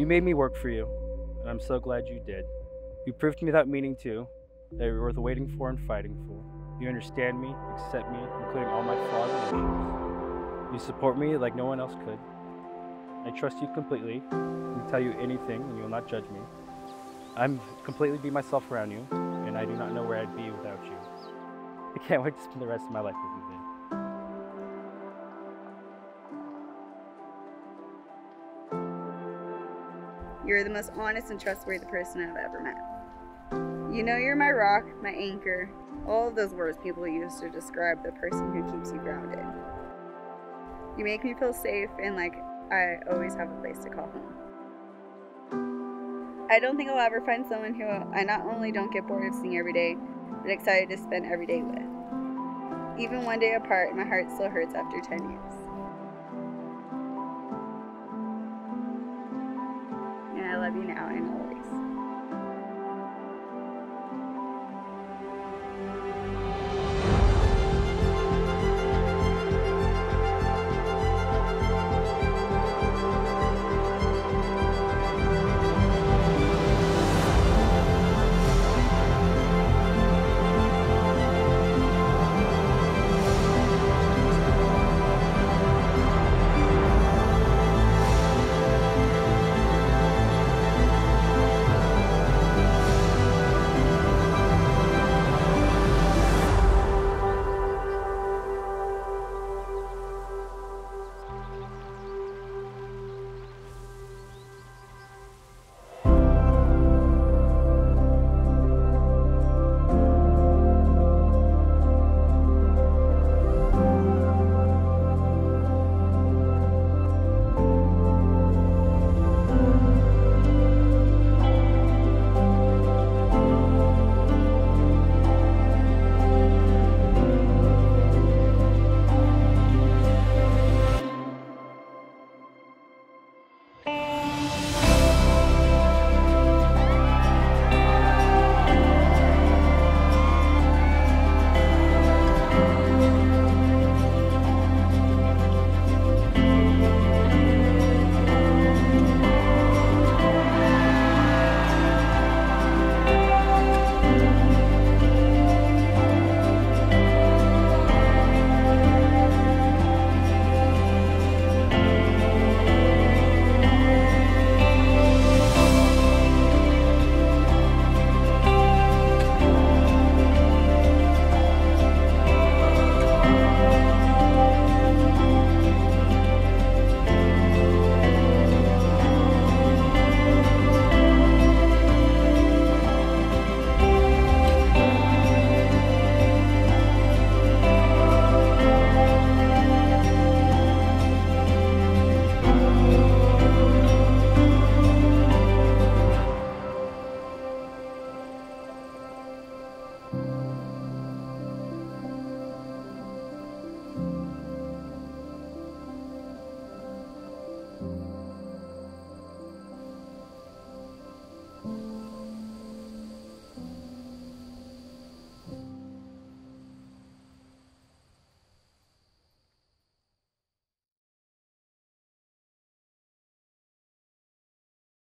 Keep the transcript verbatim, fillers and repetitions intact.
You made me work for you, and I'm so glad you did. You proved to me without meaning to that you're worth waiting for and fighting for. You understand me, accept me, including all my flaws and issues. You support me like no one else could. I trust you completely. I can tell you anything and you will not judge me. I'm completely be myself around you, and I do not know where I'd be without you. I can't wait to spend the rest of my life with you, babe. You're the most honest and trustworthy person I've ever met. You know you're my rock, my anchor, all of those words people use to describe the person who keeps you grounded. You make me feel safe and like I always have a place to call home. I don't think I'll ever find someone who I not only don't get bored of seeing every day, but excited to spend every day with. Even one day apart, my heart still hurts after ten years. And I love you now and always.